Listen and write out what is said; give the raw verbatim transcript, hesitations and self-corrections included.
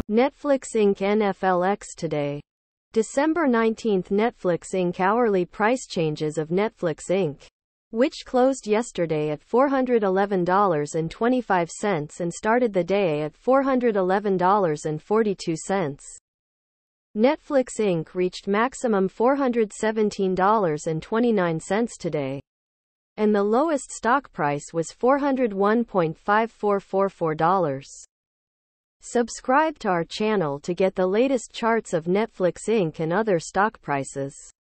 Netflix Incorporated N F L X today. December nineteenth. Netflix Incorporated hourly price changes of Netflix Incorporated, which closed yesterday at four hundred eleven dollars and twenty-five cents and started the day at four hundred eleven dollars and forty-two cents. Netflix Incorporated reached maximum four hundred seventeen dollars and twenty-nine cents today, and the lowest stock price was four hundred one point five four four four dollars. Subscribe to our channel to get the latest charts of Netflix Incorporated and other stock prices.